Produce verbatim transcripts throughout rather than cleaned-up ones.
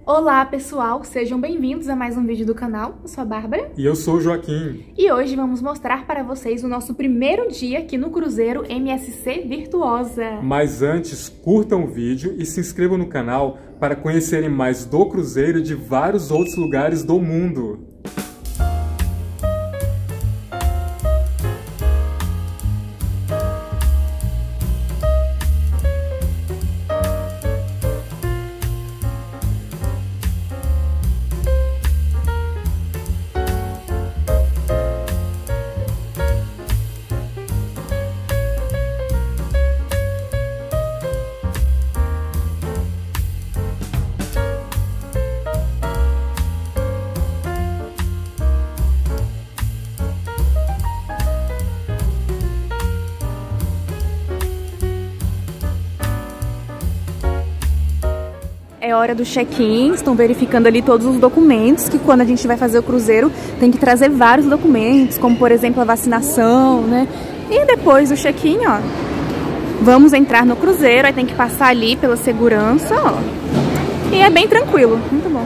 Olá pessoal, sejam bem-vindos a mais um vídeo do canal. Eu sou a Bárbara. E eu sou o Joaquim. E hoje vamos mostrar para vocês o nosso primeiro dia aqui no Cruzeiro M S C Virtuosa. Mas antes, curtam o vídeo e se inscrevam no canal para conhecerem mais do Cruzeiro e de vários outros lugares do mundo. É hora do check-in, estão verificando ali todos os documentos, que quando a gente vai fazer o cruzeiro tem que trazer vários documentos, como por exemplo a vacinação, né? E depois do check-in, ó, vamos entrar no cruzeiro, aí tem que passar ali pela segurança, ó. E é bem tranquilo, muito bom.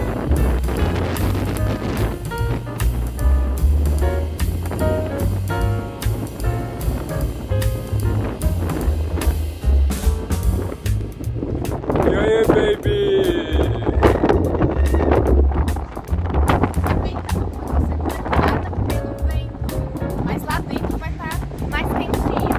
E aí, baby? Mas lá dentro vai estar mais quentinho.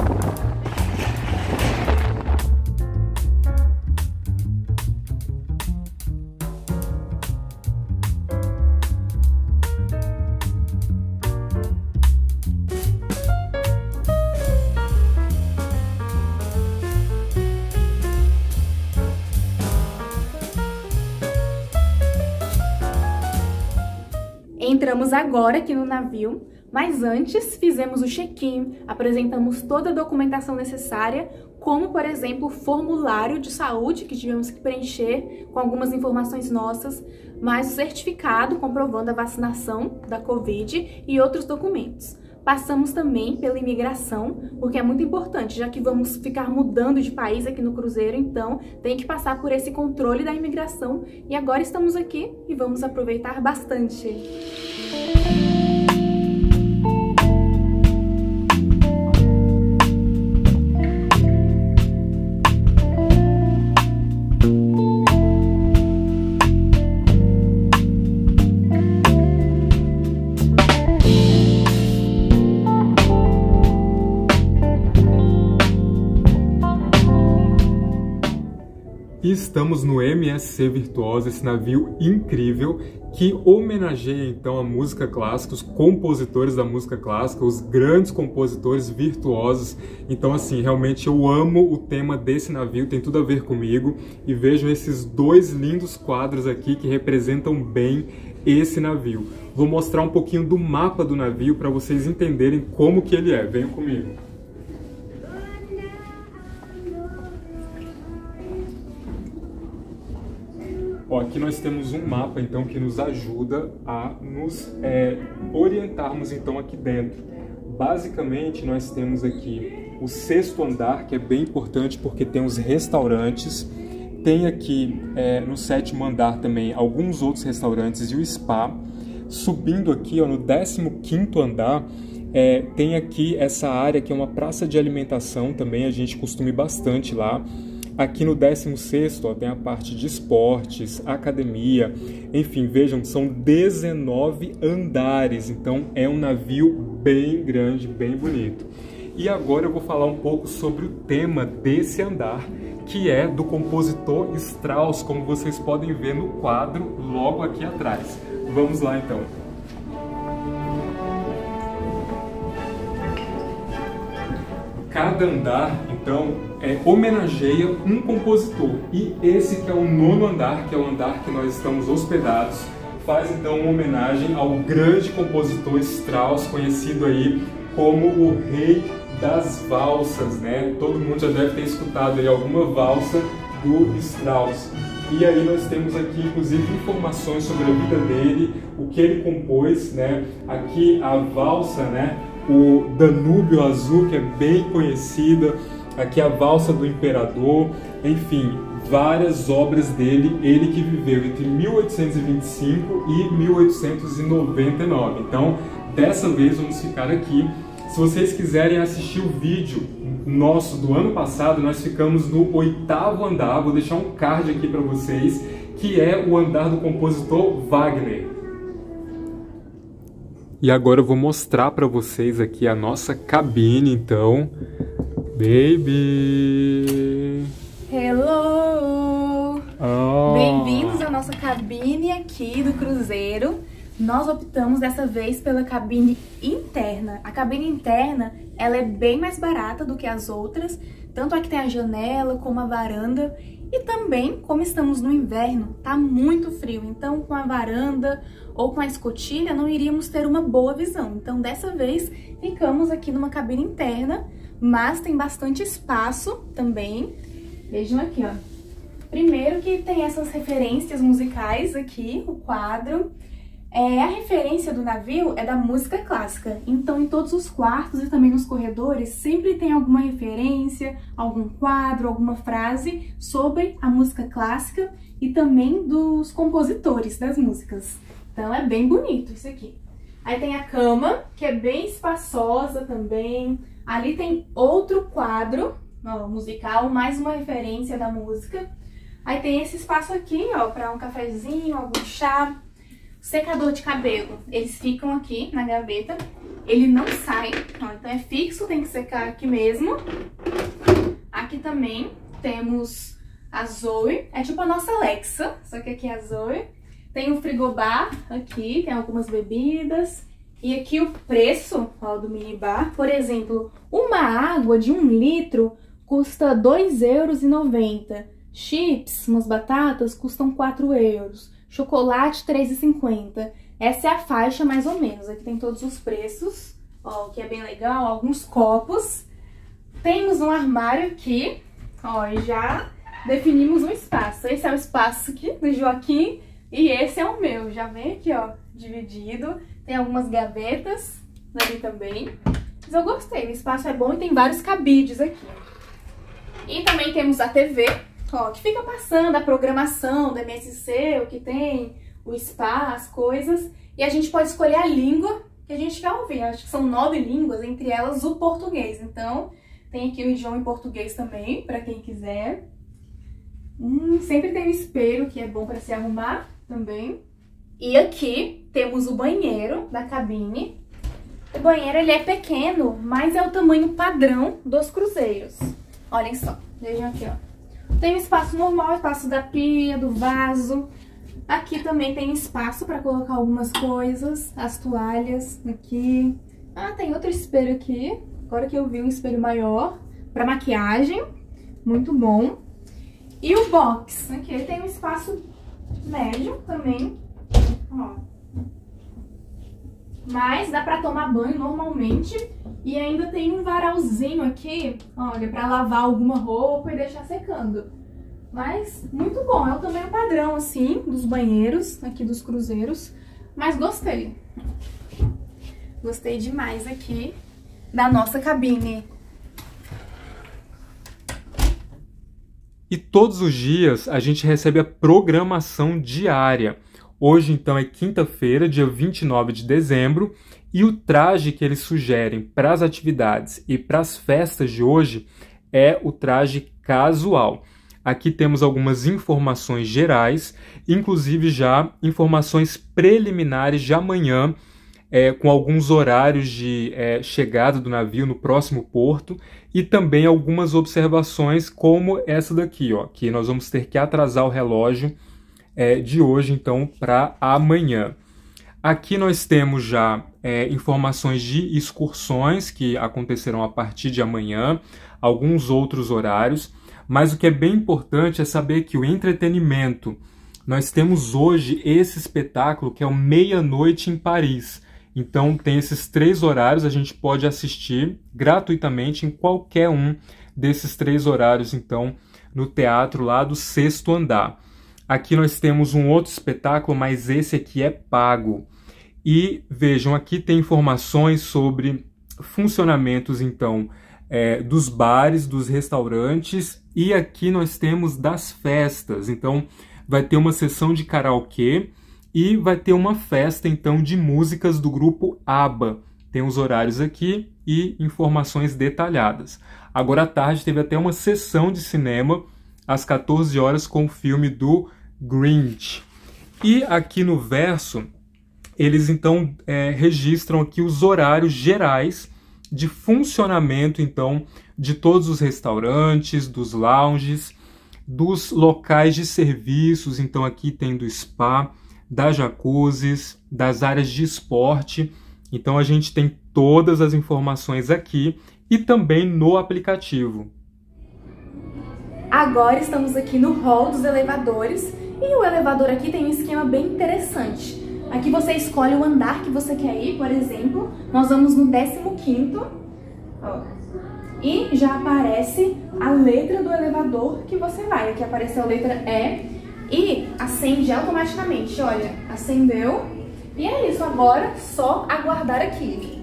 Entramos agora aqui no navio, mas antes fizemos o check-in, apresentamos toda a documentação necessária, como por exemplo o formulário de saúde que tivemos que preencher com algumas informações nossas, mais o certificado comprovando a vacinação da Covid e outros documentos. Passamos também pela imigração, porque é muito importante, já que vamos ficar mudando de país aqui no cruzeiro, então tem que passar por esse controle da imigração. E agora estamos aqui e vamos aproveitar bastante. E estamos no M S C Virtuosa, esse navio incrível que homenageia então a música clássica, os compositores da música clássica, os grandes compositores virtuosos. Então assim, realmente eu amo o tema desse navio, tem tudo a ver comigo. E vejam esses dois lindos quadros aqui que representam bem esse navio. Vou mostrar um pouquinho do mapa do navio para vocês entenderem como que ele é. Venham comigo. Ó, aqui nós temos um mapa então que nos ajuda a nos é, orientarmos então aqui dentro. Basicamente nós temos aqui o sexto andar, que é bem importante porque tem os restaurantes. Tem aqui é, no sétimo andar também alguns outros restaurantes e o spa. Subindo aqui ó, no décimo quinto andar, é, tem aqui essa área que é uma praça de alimentação também, a gente costuma ir bastante lá. Aqui no décimo sexto ó, tem a parte de esportes, academia, enfim, vejam, são dezenove andares, então é um navio bem grande, bem bonito. E agora eu vou falar um pouco sobre o tema desse andar, que é do compositor Strauss, como vocês podem ver no quadro logo aqui atrás. Vamos lá então. Cada andar, então, é, homenageia um compositor. E esse que é o nono andar, que é o andar que nós estamos hospedados, faz então uma homenagem ao grande compositor Strauss, conhecido aí como o rei das valsas, né? Todo mundo já deve ter escutado aí alguma valsa do Strauss. E aí nós temos aqui, inclusive, informações sobre a vida dele, o que ele compôs, né? Aqui a valsa, né? O Danúbio Azul, que é bem conhecida, aqui a valsa do Imperador, enfim, várias obras dele, ele que viveu entre mil oitocentos e vinte e cinco e mil oitocentos e noventa e nove. Então, dessa vez vamos ficar aqui. Se vocês quiserem assistir o vídeo nosso do ano passado, nós ficamos no oitavo andar, vou deixar um card aqui para vocês, que é o andar do compositor Wagner. E agora eu vou mostrar para vocês aqui a nossa cabine, então. Baby! Hello! Oh. Bem-vindos à nossa cabine aqui do cruzeiro. Nós optamos dessa vez pela cabine interna. A cabine interna, ela é bem mais barata do que as outras, tanto a que tem a janela como a varanda. E também, como estamos no inverno, tá muito frio, então com a varanda ou com a escotilha não iríamos ter uma boa visão. Então dessa vez ficamos aqui numa cabine interna, mas tem bastante espaço também. Vejam aqui, ó. Primeiro que tem essas referências musicais aqui, o quadro. É, a referência do navio é da música clássica, então em todos os quartos e também nos corredores sempre tem alguma referência, algum quadro, alguma frase sobre a música clássica e também dos compositores das músicas. Então é bem bonito isso aqui. Aí tem a cama, que é bem espaçosa também. Ali tem outro quadro, ó, musical, mais uma referência da música. Aí tem esse espaço aqui, ó, para um cafezinho, algum chá. Secador de cabelo, eles ficam aqui na gaveta, ele não sai, ó, então é fixo, tem que secar aqui mesmo. Aqui também temos a Zoe, é tipo a nossa Alexa, só que aqui é a Zoe. Tem um frigobar aqui, tem algumas bebidas. E aqui o preço, ó, do minibar, por exemplo, uma água de um litro custa dois euros e noventa centavos. Chips, umas batatas, custam quatro euros. Chocolate, três reais e cinquenta centavos. Essa é a faixa mais ou menos. Aqui tem todos os preços, ó, o que é bem legal, alguns copos. Temos um armário aqui, ó, e já definimos um espaço. Esse é o espaço aqui do Joaquim e esse é o meu. Já vem aqui, ó, dividido. Tem algumas gavetas ali também. Mas eu gostei, o espaço é bom e tem vários cabides aqui. E também temos a T V, ó, que fica passando a programação da M S C, o que tem, o spa, as coisas. E a gente pode escolher a língua que a gente quer ouvir. Acho que são nove línguas, entre elas o português. Então, tem aqui o idioma em português também, para quem quiser. Hum, sempre tem um espelho, que é bom para se arrumar também. E aqui temos o banheiro da cabine. O banheiro, ele é pequeno, mas é o tamanho padrão dos cruzeiros. Olhem só, vejam aqui, ó. Tem o espaço normal, espaço da pia, do vaso. Aqui também tem espaço para colocar algumas coisas, as toalhas aqui. Ah, tem outro espelho aqui, agora que eu vi um espelho maior, para maquiagem, muito bom. E o box, aqui tem um espaço médio também, ó. Mas dá para tomar banho normalmente. E ainda tem um varalzinho aqui, olha, para lavar alguma roupa e deixar secando. Mas muito bom, é o tamanho padrão, assim, dos banheiros, aqui dos cruzeiros. Mas gostei. Gostei demais aqui da nossa cabine. E todos os dias a gente recebe a programação diária. Hoje, então, é quinta-feira, dia vinte e nove de dezembro, e o traje que eles sugerem para as atividades e para as festas de hoje é o traje casual. Aqui temos algumas informações gerais, inclusive já informações preliminares de amanhã, é, com alguns horários de é, chegada do navio no próximo porto, e também algumas observações como essa daqui, ó, que nós vamos ter que atrasar o relógio é, de hoje, então, para amanhã. Aqui nós temos já é, informações de excursões que acontecerão a partir de amanhã, alguns outros horários, mas o que é bem importante é saber que o entretenimento, nós temos hoje esse espetáculo que é o Meia-Noite em Paris. Então tem esses três horários, a gente pode assistir gratuitamente em qualquer um desses três horários, então, no teatro lá do sexto andar. Aqui nós temos um outro espetáculo, mas esse aqui é pago. E vejam, aqui tem informações sobre funcionamentos, então, é, dos bares, dos restaurantes E aqui nós temos das festas, então vai ter uma sessão de karaokê e vai ter uma festa então de músicas do grupo ABBA. Tem os horários aqui e informações detalhadas. Agora à tarde teve até uma sessão de cinema às quatorze horas com o filme do Grinch. E aqui no verso, eles então é, registram aqui os horários gerais de funcionamento então de todos os restaurantes, dos lounges, dos locais de serviços. Então aqui tem do spa, das jacuzzis, das áreas de esporte. Então a gente tem todas as informações aqui e também no aplicativo. Agora estamos aqui no hall dos elevadores e o elevador aqui tem um esquema bem interessante. Aqui você escolhe o andar que você quer ir, por exemplo, nós vamos no décimo quinto, ó, e já aparece a letra do elevador que você vai. Aqui apareceu a letra E e acende automaticamente, olha, acendeu e é isso, agora só aguardar aqui.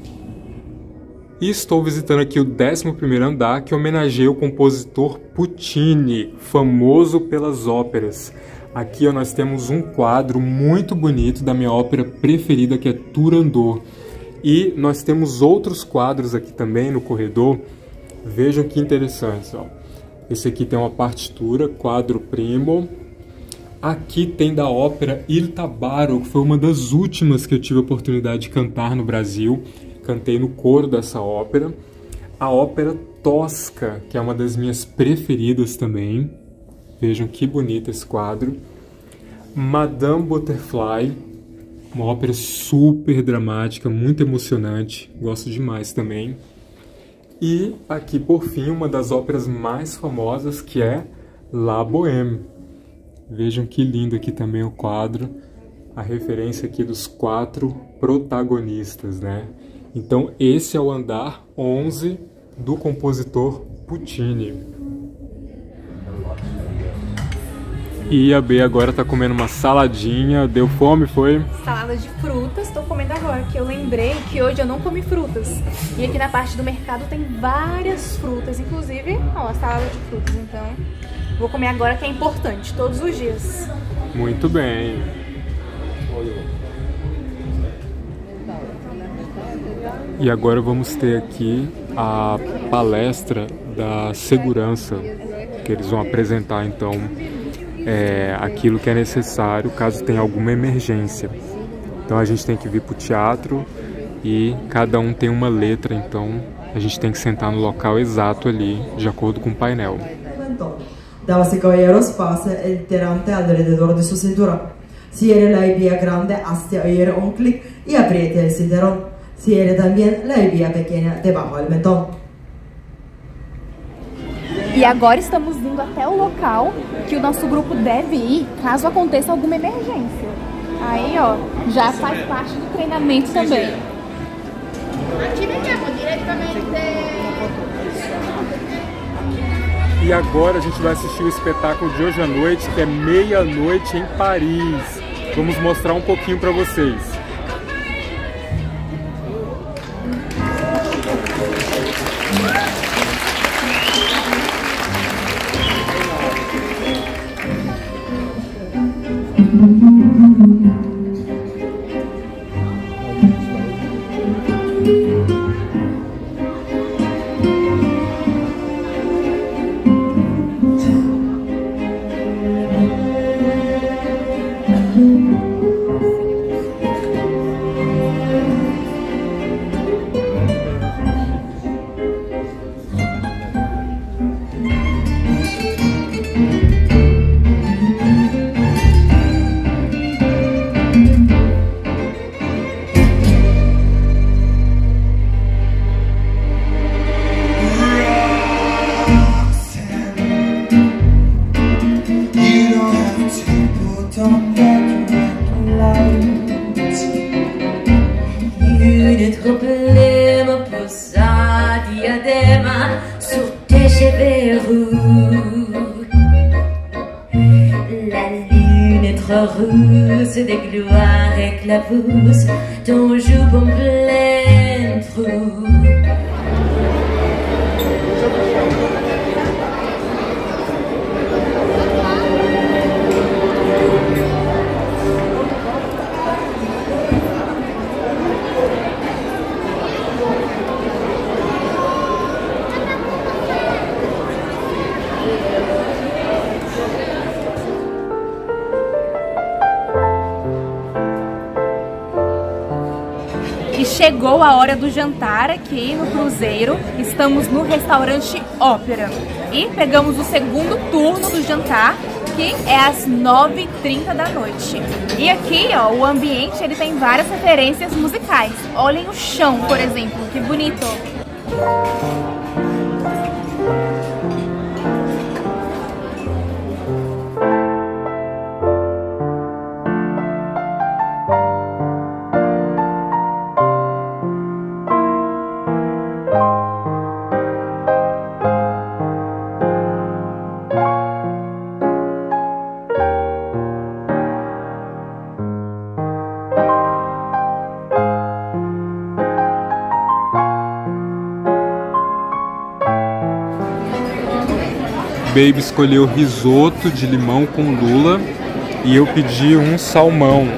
E estou visitando aqui o décimo primeiro andar, que homenageia o compositor Puccini, famoso pelas óperas. Aqui ó, nós temos um quadro muito bonito da minha ópera preferida, que é Turandot. E nós temos outros quadros aqui também no corredor. Vejam que interessantes. Ó. Esse aqui tem uma partitura, quadro primo. Aqui tem da ópera Il Tabarro, que foi uma das últimas que eu tive a oportunidade de cantar no Brasil. Cantei no coro dessa ópera. A ópera Tosca, que é uma das minhas preferidas também. Vejam que bonito esse quadro. Madame Butterfly, uma ópera super dramática, muito emocionante. Gosto demais também. E aqui, por fim, uma das óperas mais famosas, que é La Bohème. Vejam que lindo aqui também o quadro. A referência aqui dos quatro protagonistas, né? Então, esse é o andar onze do compositor Puccini. E a B agora tá comendo uma saladinha. Deu fome, foi? Salada de frutas, tô comendo agora, que eu lembrei que hoje eu não comi frutas. E aqui na parte do mercado tem várias frutas, inclusive, ó, a salada de frutas. Então, vou comer agora, que é importante, todos os dias. Muito bem. E agora vamos ter aqui a palestra da segurança, que eles vão apresentar então é, aquilo que é necessário caso tenha alguma emergência. Então a gente tem que vir para o teatro e cada um tem uma letra, então a gente tem que sentar no local exato ali, de acordo com o painel. Dava-se caballero space e tirante alrededor de sua cintura. Si era la vía grande hasta oír un clic y apriete el cinturón. Si era también la vía pequeña debajo del mentón. E agora estamos indo até o local que o nosso grupo deve ir caso aconteça alguma emergência. Aí, ó, já faz parte do treinamento também. Aqui vediamo diretamente. E agora a gente vai assistir o espetáculo de hoje à noite, que é Meia-Noite em Paris. Vamos mostrar um pouquinho para vocês. Rousse des gloires éclaboussent ton joue en plein trou. Chegou a hora do jantar aqui no cruzeiro. Estamos no restaurante Ópera e pegamos o segundo turno do jantar, que é às nove e trinta da noite. E aqui, ó, o ambiente ele tem várias referências musicais. Olhem o chão, por exemplo, que bonito. Baby escolheu risoto de limão com lula e eu pedi um salmão.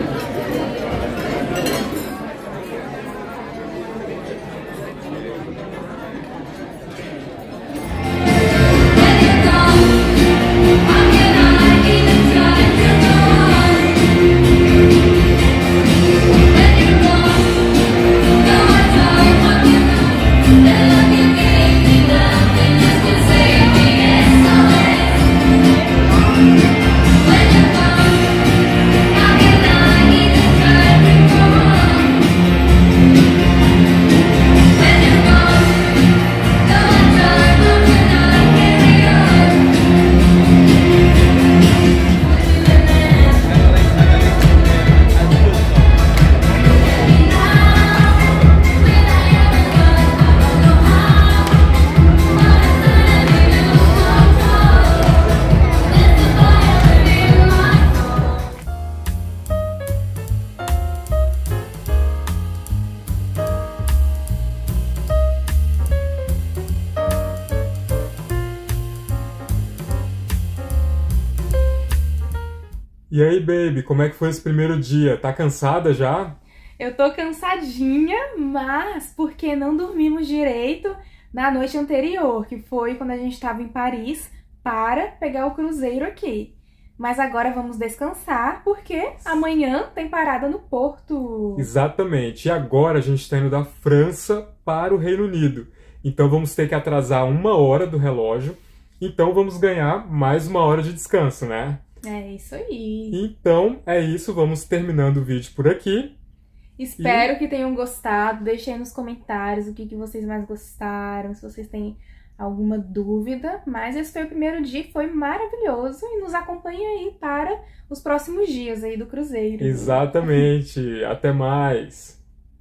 E aí, baby, como é que foi esse primeiro dia? Tá cansada já? Eu tô cansadinha, mas porque não dormimos direito na noite anterior, que foi quando a gente estava em Paris para pegar o cruzeiro aqui. Mas agora vamos descansar, porque amanhã tem parada no Porto. Exatamente. E agora a gente está indo da França para o Reino Unido. Então vamos ter que atrasar uma hora do relógio. Então vamos ganhar mais uma hora de descanso, né? É isso aí. Então é isso. Vamos terminando o vídeo por aqui. Espero e... que tenham gostado. Deixem aí nos comentários o que, que vocês mais gostaram. Se vocês têm alguma dúvida, mas esse foi o primeiro dia, foi maravilhoso e nos acompanha aí para os próximos dias aí do cruzeiro. Exatamente, até mais!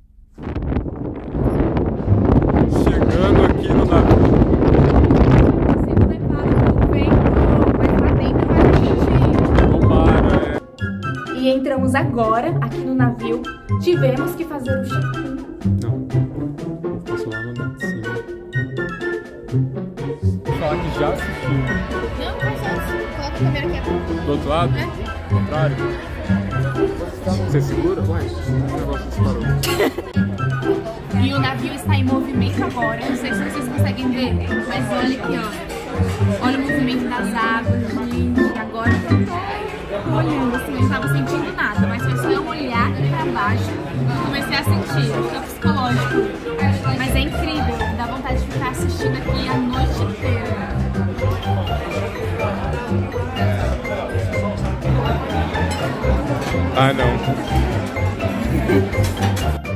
Chegando aqui no navio. Sendo levado pelo vento, mas lá dentro vai gente. Tomara, é. E entramos agora aqui no navio, tivemos que fazer o check-in. Não, eu posso lá no cima. Vou falar que já assistiu. Não, mas só coloca a câmera aqui atrás. Do outro lado? É. Ao contrário? Você segura? Ué, o negócio disparou. E o navio está em movimento agora, não sei se vocês conseguem ver, mas olha aqui, ó. Olha o movimento das águas, gente. Agora eu tô olhando assim, eu não tava sentindo nada, mas foi só eu olhar pra baixo e comecei a sentir, fica psicológico. Mas é incrível, dá vontade de ficar assistindo aqui a noite inteira. Ah, não.